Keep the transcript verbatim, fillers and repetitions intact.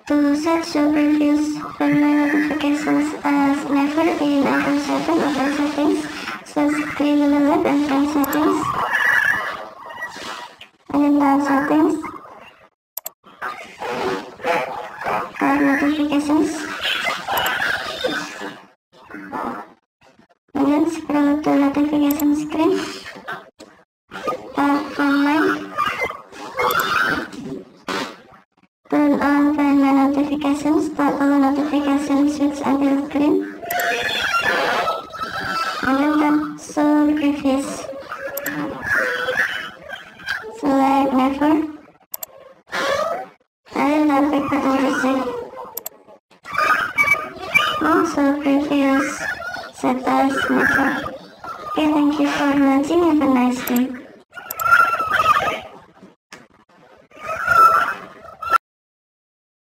To set show previews for my notifications as never in item seven of our settings, so screen limit and frame settings. And in down settings, for notifications. And then scroll to notification screen. Tap from mine. Turn on primary notifications, turn all notifications switch until green. And then tap show previews. Select never. And then tap back button to save. Also previews set as never. Okay, thank you for watching. Have a nice day.